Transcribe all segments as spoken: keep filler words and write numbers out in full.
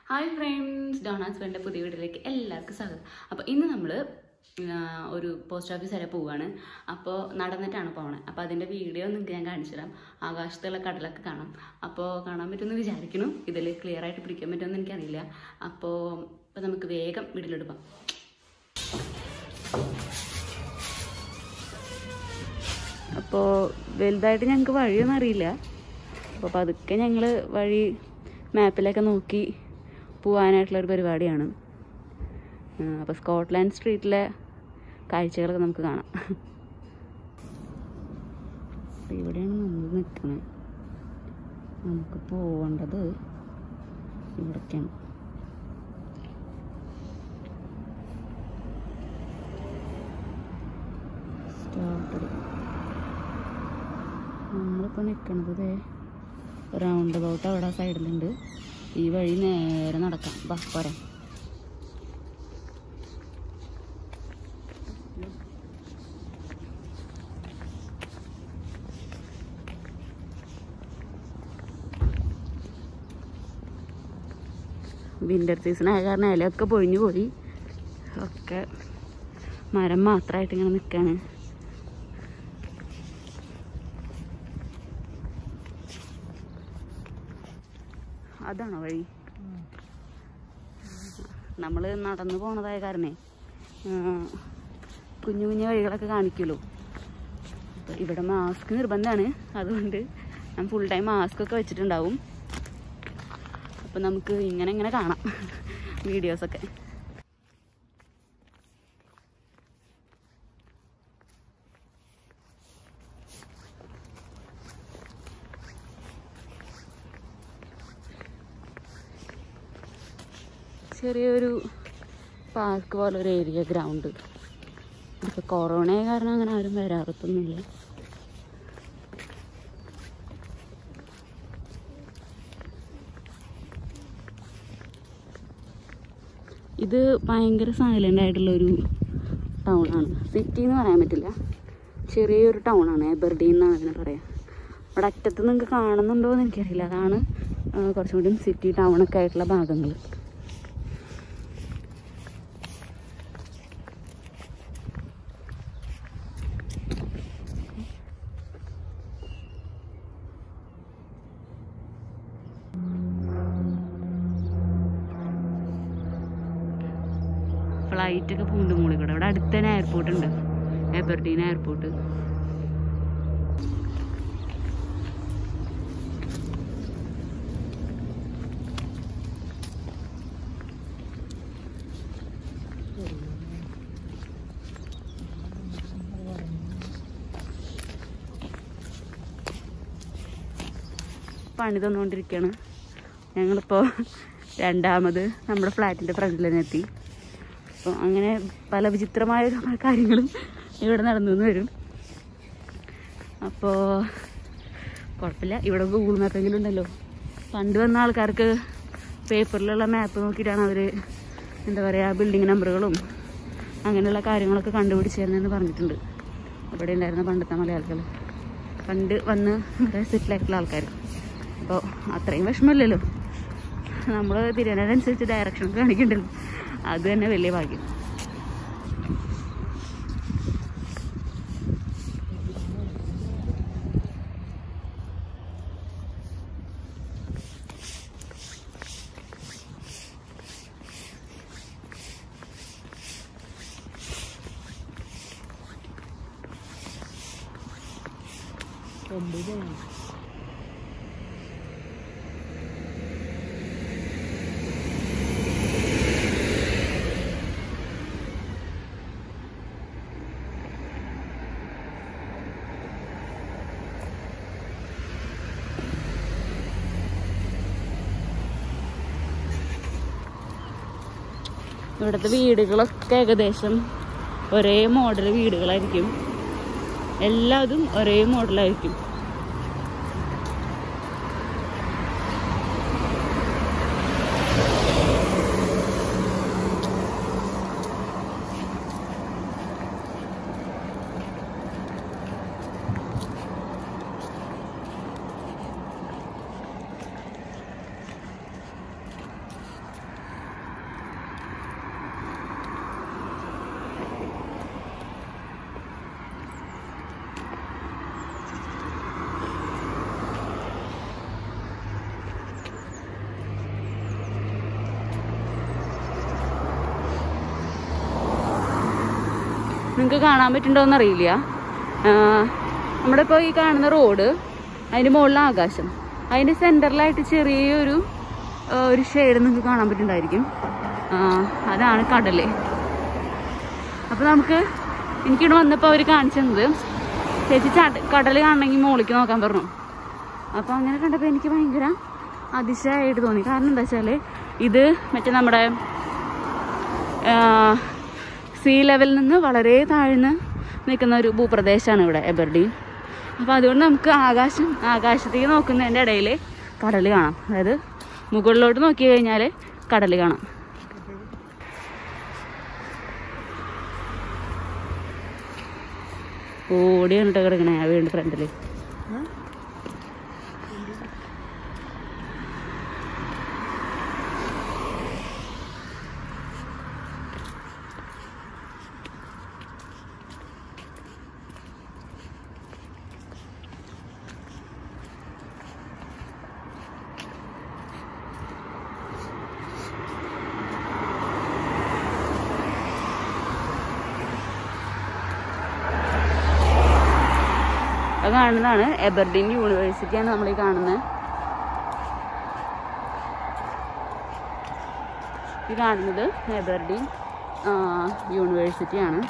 Hi friends, Donna's friend പുതിയ വീഡിയോയിലേക്ക് എല്ലാവർക്കും സ്വാഗതം. അപ്പോൾ ഇന്ന് നമ്മൾ ഒരു പോസ്റ്റ് ഓഫീസ് വരെ പോവാണ്. അപ്പോൾ നടന്നിട്ടാണ് പോണത്. അപ്പോൾ അതിന്റെ വീഡിയോ നിങ്ങൾക്ക് ഞാൻ കാണിച്ചു തരാം. ആകാശത്തുള്ള കടലൊക്കെ കാണാം. അപ്പോൾ കാണാൻ പറ്റുമെന്ന് വിചാരിക്കുന്നു. ഇതിൽ ക്ലിയർ ആയിട്ട് പിടിക്കാൻ പറ്റുമെന്ന് എനിക്കറിയില്ല. അപ്പോൾ അപ്പോൾ നമുക്ക് വേഗം വീഡിയോയിലോട്ട് പോകാം. അപ്പോൾ വലുതായിട്ട് ഞങ്ങൾക്ക് വഴിയൊന്നും അറിയില്ല. അപ്പോൾ പതുക്കെ ഞങ്ങൾ വഴി മാപ്പിലൊക്കെ നോക്കി പോകാനായിട്ടുള്ളൊരു പരിപാടിയാണ്. അപ്പോൾ സ്കോട്ട്ലാൻഡ് സ്ട്രീറ്റിലെ കാഴ്ചകളൊക്കെ നമുക്ക് കാണാം. അപ്പോൾ ഇവിടെയാണ് നമ്മൾ നിൽക്കുന്നത്. നമുക്ക് പോകേണ്ടത് ഇവിടേക്കാണ്. സ്റ്റാർട്ട് നമ്മളിപ്പോൾ നിൽക്കുന്നത് റൗണ്ട് അബൌട്ട് അവിടെ സൈഡിലുണ്ട്. ഈ വഴി നേരെ നടക്കാം. ബാ പോരാ. വിൻ്റർ സീസൺ ആയ കാരണം ഇലയൊക്കെ പൊഴിഞ്ഞു പോയി. ഒക്കെ മരം മാത്രമായിട്ട് ഇങ്ങനെ നിൽക്കുകയാണ്. അതാണോ വഴി? നമ്മൾ നടന്നു പോണതായ കാരണേ കുഞ്ഞു കുഞ്ഞു വഴികളൊക്കെ കാണിക്കുമല്ലോ. അപ്പോൾ ഇവിടെ മാസ്ക് നിർബന്ധമാണ്. അതുകൊണ്ട് ഞാൻ ഫുൾ ടൈം മാസ്ക് ഒക്കെ വെച്ചിട്ടുണ്ടാവും. അപ്പം നമുക്ക് ഇങ്ങനെ ഇങ്ങനെ കാണാം വീഡിയോസൊക്കെ. ചെറിയൊരു പാർക്ക് പോലെ ഒരു ഏരിയ, ഗ്രൗണ്ട്. ഇപ്പോൾ കൊറോണ കാരണം അങ്ങനെ ആരും വരാറത്തൊന്നുമില്ല. ഇത് ഭയങ്കര സൈലൻ്റ് ആയിട്ടുള്ളൊരു ടൗണാണ്. സിറ്റി എന്ന് പറയാൻ പറ്റില്ല, ചെറിയൊരു ടൗണാണ്. എബർഡീൻ എന്നാണ് അതിനെ പറയാം. അവിടെ അറ്റത്ത് നിങ്ങൾക്ക് കാണുന്നുണ്ടോ എന്ന് എനിക്കറിയില്ല. അതാണ് കുറച്ചും കൂടി സിറ്റി ടൗണൊക്കെ ആയിട്ടുള്ള ഭാഗങ്ങൾ. ഫ്ലൈറ്റൊക്കെ പൂണ്ട് മൂളി കൂടെ. അവിടെ അടുത്ത് തന്നെ എയർപോർട്ട് ഉണ്ട്, എബർഡീൻ എയർപോർട്ട്. പണി തന്നുകൊണ്ടിരിക്കുകയാണ്. ഞങ്ങളിപ്പോൾ രണ്ടാമത് നമ്മുടെ ഫ്ലാറ്റിൻ്റെ ഫ്രണ്ടിൽ തന്നെ എത്തി. അപ്പോൾ അങ്ങനെ പല വിചിത്രമായ കാര്യങ്ങളും ഇവിടെ നടന്നു എന്ന് വരും. അപ്പോൾ കുഴപ്പമില്ല. ഇവിടെ ഗൂഗിൾ മാപ്പെങ്കിലും ഉണ്ടല്ലോ. പണ്ട് വന്ന ആൾക്കാർക്ക് പേപ്പറിലുള്ള മാപ്പ് നോക്കിയിട്ടാണ് അവർ എന്താ പറയുക ബിൽഡിംഗ് നമ്പറുകളും അങ്ങനെയുള്ള കാര്യങ്ങളൊക്കെ കണ്ടുപിടിച്ചിരുന്നതെന്ന് പറഞ്ഞിട്ടുണ്ട് അവിടെ ഉണ്ടായിരുന്ന പണ്ടത്തെ മലയാളികൾ, പണ്ട് വന്ന് ഇവിടെ സെറ്റിലായിട്ടുള്ള ആൾക്കാർ. അപ്പോൾ അത്രയും വിഷമമില്ലല്ലോ. നമ്മൾ തിരിയുന്നതിനനുസരിച്ച് ഡയറക്ഷൻ കാണിക്കണ്ടല്ലോ. അത് തന്നെ വലിയ ഭാഗ്യം. ഇവിടുത്തെ വീടുകളൊക്കെ ഏകദേശം ഒരേ മോഡൽ വീടുകളായിരിക്കും. എല്ലാതും ഒരേ മോഡലായിരിക്കും. നിങ്ങൾക്ക് കാണാൻ പറ്റുന്നുണ്ടോയെന്ന് അറിയില്ല. നമ്മുടെ ഇപ്പോൾ ഈ കാണുന്ന റോഡ്, അതിൻ്റെ മുകളിൽ ആകാശം, അതിൻ്റെ സെൻറ്ററിലായിട്ട് ചെറിയൊരു ഒരു ഷെയ്ഡ് നിങ്ങൾക്ക് കാണാൻ പറ്റുന്നുണ്ടായിരിക്കും. അതാണ് കടൽ. അപ്പോൾ നമുക്ക് എനിക്കിവിടെ വന്നപ്പോൾ അവർ കാണിച്ചത് ചേച്ചി ചാട്ട കടൽ കാണണമെങ്കിൽ മുകളിലേക്ക് നോക്കാൻ പറഞ്ഞു. അപ്പോൾ അങ്ങനെ കണ്ടപ്പോൾ എനിക്ക് ഭയങ്കര അതിശയമായിട്ട് തോന്നി. കാരണം എന്താ വെച്ചാൽ ഇത് മറ്റേ നമ്മുടെ സീ ലെവലിൽ നിന്ന് വളരെ താഴ്ന്ന് നിൽക്കുന്ന ഒരു ഭൂപ്രദേശമാണ് ഇവിടെ എബർഡീൻ. അപ്പോൾ അതുകൊണ്ട് നമുക്ക് ആകാശം ആകാശത്തേക്ക് നോക്കുന്നതിൻ്റെ ഇടയിൽ കടൽ കാണാം. അതായത് മുകളിലോട്ട് നോക്കി കഴിഞ്ഞാൽ കടൽ കാണാം. ഓടി കണ്ടിട്ട് കിടക്കണേ ആ വീടിൻ്റെ ഫ്രണ്ടിൽ. അത് കാണുന്നതാണ് എബർഡീൻ യൂണിവേഴ്സിറ്റിയാണ് നമ്മൾ ഈ കാണുന്നത്. ഈ കാണുന്നത് എബർഡീൻ യൂണിവേഴ്സിറ്റിയാണ്.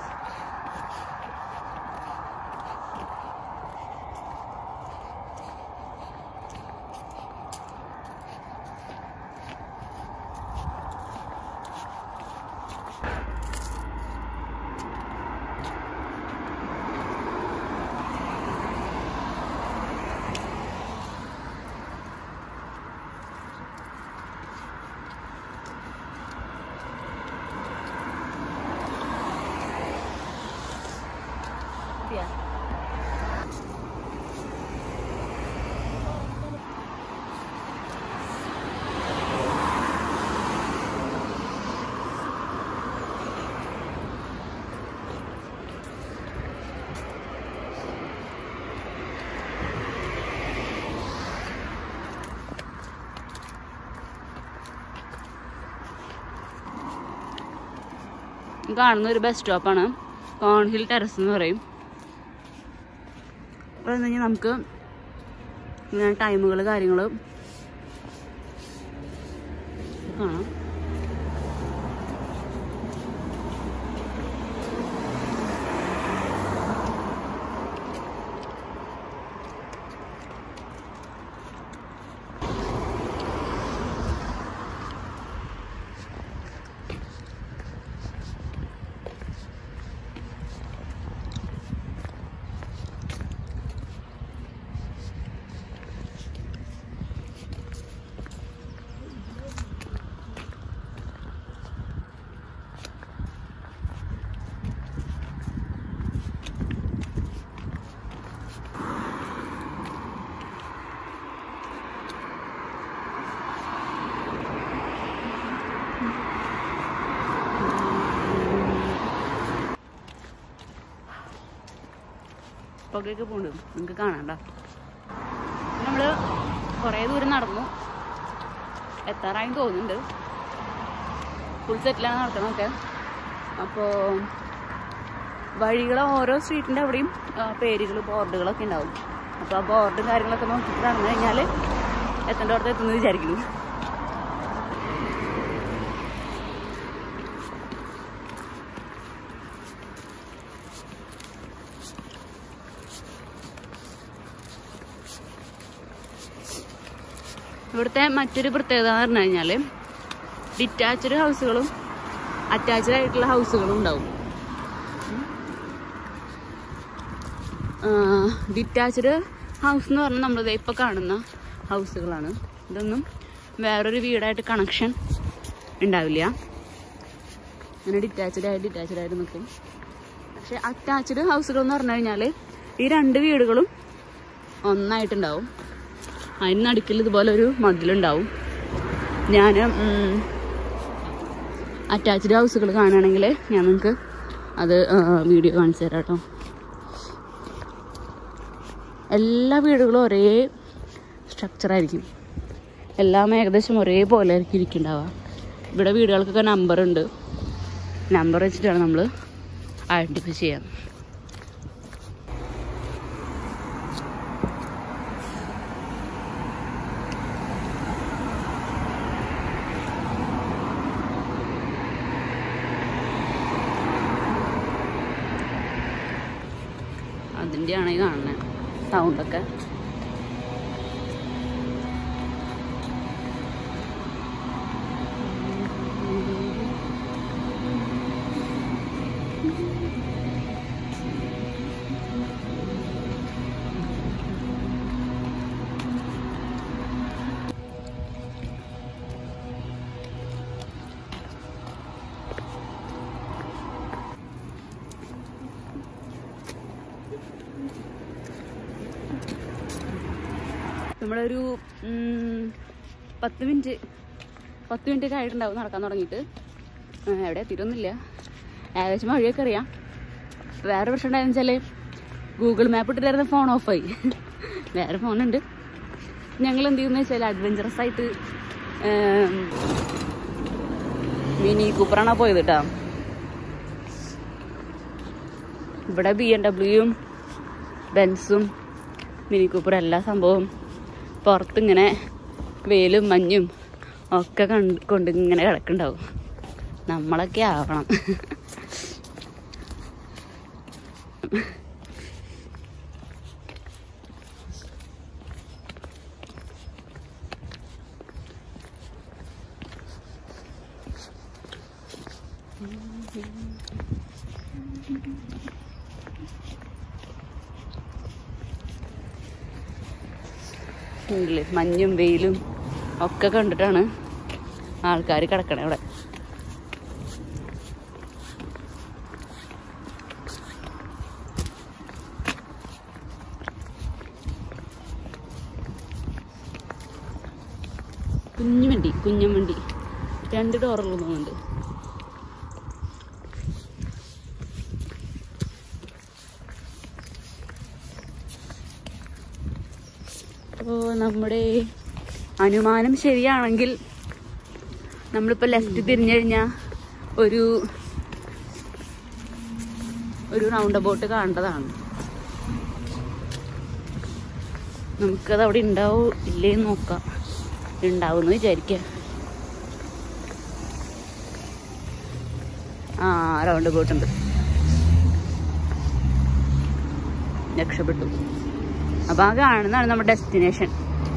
കാണുന്ന ഒരു ബസ് സ്റ്റോപ്പാണ്, കോൺഹിൽ ടെറസ് എന്ന് പറയും. അപ്പോൾ എന്ന് കഴിഞ്ഞാൽ നമുക്ക് ഇങ്ങനെ ടൈമുകൾ കാര്യങ്ങൾ കാണാം. പുകയൊക്കെ പോകുന്നുണ്ട്, നിങ്ങൾക്ക് കാണാണ്ട. നമ്മൾ കുറേ ദൂരം നടന്നു, എത്താറായും തോന്നുന്നുണ്ട്. ഫുൾ സെറ്റിലാണ് നടക്കണമൊക്കെ. അപ്പോൾ വഴികൾ ഓരോ സ്ട്രീറ്റിൻ്റെ അവിടെയും പേരുകൾ ബോർഡുകളൊക്കെ ഉണ്ടാവും. അപ്പോൾ ആ ബോർഡും കാര്യങ്ങളൊക്കെ നോക്കിയിട്ട് നടന്നു കഴിഞ്ഞാൽ എത്തേണ്ട അടുത്ത് എത്തുമെന്ന് വിചാരിക്കുന്നു. ഇവിടുത്തെ മറ്റൊരു പ്രത്യേകത എന്ന് പറഞ്ഞു കഴിഞ്ഞാൽ ഡിറ്റാച്ച്ഡ് ഹൗസുകളും അറ്റാച്ച്ഡ് ആയിട്ടുള്ള ഹൗസുകളും ഉണ്ടാവും. ഡിറ്റാച്ച്ഡ് ഹൗസ് എന്ന് പറഞ്ഞാൽ നമ്മളിത് ഇപ്പോൾ കാണുന്ന ഹൗസുകളാണ്. ഇതൊന്നും വേറൊരു വീടായിട്ട് കണക്ഷൻ ഉണ്ടാവില്ല. അങ്ങനെ ഡിറ്റാച്ച്ഡ് ആയിട്ട് ഡിറ്റാച്ച്ഡ് ആയിട്ട് നിൽക്കും. പക്ഷെ അറ്റാച്ച്ഡ് ഹൗസുകൾ എന്ന് പറഞ്ഞു കഴിഞ്ഞാൽ ഈ രണ്ട് വീടുകളും ഒന്നായിട്ടുണ്ടാവും. അതിന് നടുക്കിൽ ഇതുപോലെ ഒരു മതിലുണ്ടാവും. ഞാൻ അറ്റാച്ച്ഡ് ഹൗസുകൾ കാണുകയാണെങ്കിൽ ഞാൻ നിങ്ങൾക്ക് അത് വീഡിയോ കാണിച്ചു തരാം കേട്ടോ. എല്ലാ വീടുകളും ഒരേ സ്ട്രക്ചറായിരിക്കും. എല്ലാം ഏകദേശം ഒരേപോലെ ആയിരിക്കും ഇരിക്കുന്നുണ്ടാവുക. ഇവിടെ വീടുകൾക്കൊക്കെ നമ്പറുണ്ട്. നമ്പർ വെച്ചിട്ടാണ് നമ്മൾ ഐഡൻറ്റിഫൈ ചെയ്യാം. അതിൻ്റെയാണ് ഈ കാണുന്നത് സൗണ്ടൊക്കെ. നമ്മളൊരു പത്ത് മിനിറ്റ് പത്ത് മിനിറ്റൊക്കെ ആയിട്ടുണ്ടാവും നടക്കാൻ തുടങ്ങിയിട്ട്. എവിടെ എത്തിയിട്ടൊന്നുമില്ല. ഏകദേശം വഴിയൊക്കെ അറിയാം. വേറെ പ്രശ്നം ഉണ്ടായെന്ന് വെച്ചാൽ ഗൂഗിൾ മാപ്പ് ഇട്ടിട്ടായിരുന്ന ഫോൺ ഓഫായി. വേറെ ഫോണുണ്ട്. ഞങ്ങൾ എന്ത് ചെയ്യുന്നത് വെച്ചാൽ അഡ്വഞ്ചറസ് ആയിട്ട് മിനി കൂപ്പറാണോ പോയത് കേട്ടോ. ഇവിടെ ബി എം ഡബ്ല്യുവും ബെൻസും മിനി കൂപ്പറും എല്ലാ സംഭവവും പുറത്തിങ്ങനെ വെയിലും മഞ്ഞും ഒക്കെ കണ്ട് കൊണ്ട് ഇങ്ങനെ കിടക്കുന്നുണ്ടാവും. നമ്മളൊക്കെ ആവണം. മഞ്ഞും വെയിലും ഒക്കെ കണ്ടിട്ടാണ് ആൾക്കാർ കിടക്കണേ ഇവിടെ. കുഞ്ഞു വണ്ടി കുഞ്ഞൻ വണ്ടി രണ്ട് ഡോറുള്ള തോന്നുന്നുണ്ട്. അപ്പോൾ നമ്മുടെ അനുമാനം ശരിയാണെങ്കിൽ നമ്മളിപ്പോൾ ലെഫ്റ്റ് തിരിഞ്ഞു കഴിഞ്ഞാൽ ഒരു ഒരു റൗണ്ട് അബൌട്ട് കാണേണ്ടതാണ്. നമുക്കത് അവിടെ ഉണ്ടാവോ ഇല്ലേന്ന് നോക്കാം. ഉണ്ടാവുമെന്ന് വിചാരിക്കാം. ആ റൗണ്ട് അബൌട്ട് ഉണ്ട്. രക്ഷപ്പെട്ടു. അപ്പം ആ കാണുന്നതാണ് നമ്മുടെ ഡെസ്റ്റിനേഷൻ.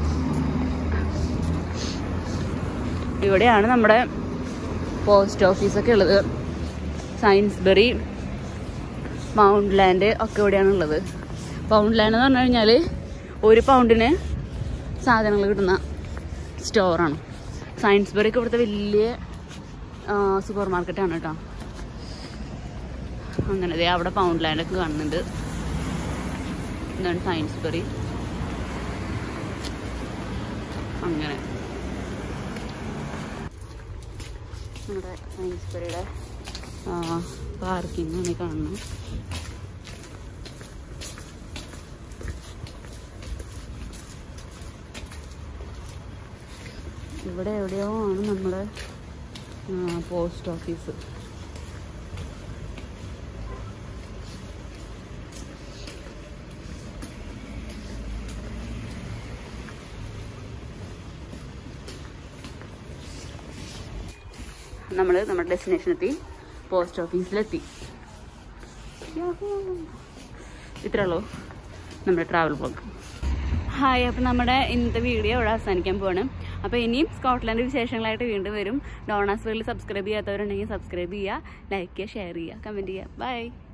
ഇവിടെയാണ് നമ്മുടെ പോസ്റ്റ് ഓഫീസൊക്കെ ഉള്ളത്. സയൻസ്ബറി, മൗണ്ട് ലാൻഡ് ഒക്കെ ഇവിടെയാണ് ഉള്ളത്. പൗണ്ട് ലാൻഡ് എന്ന് പറഞ്ഞു കഴിഞ്ഞാൽ ഒരു പൗണ്ടിന് സാധനങ്ങൾ കിട്ടുന്ന സ്റ്റോറാണ്. സയൻസ്ബറിക്ക് ഇവിടുത്തെ വലിയ സൂപ്പർ മാർക്കറ്റാണ് കേട്ടോ. അങ്ങനെ അവിടെ പൗണ്ട് ലാൻഡൊക്കെ കാണുന്നുണ്ട്. എന്താണ് സയൻസ്ബറി. അങ്ങനെ നമ്മുടെ സയൻസ്ബറിയുടെ പാർക്കിംഗ് ആണ് കാണുന്നത്. ഇവിടെ എവിടെയോ ആണ് നമ്മുടെ പോസ്റ്റ് ഓഫീസ്. നമ്മൾ നമ്മുടെ ഡെസ്റ്റിനേഷനെത്തി, പോസ്റ്റ് ഓഫീസിലെത്തി. ഇത്രേ ഉള്ളൂ നമ്മുടെ ട്രാവൽ ബ്ലോഗ്. ഹായ്, അപ്പം നമ്മുടെ ഇന്നത്തെ വീഡിയോ ഇവിടെ അവസാനിക്കാൻ പോവാണ്. അപ്പോൾ ഇനിയും സ്കോട്ട്ലൻഡ് വിശേഷങ്ങളായിട്ട് വീണ്ടും വരും. ഡോണാസ് വേൾഡ് സബ്സ്ക്രൈബ് ചെയ്യാത്തവരുണ്ടെങ്കിൽ സബ്സ്ക്രൈബ് ചെയ്യുക, ലൈക്ക് ചെയ്യുക, ഷെയർ ചെയ്യുക, കമൻറ്റ് ചെയ്യുക. ബൈ.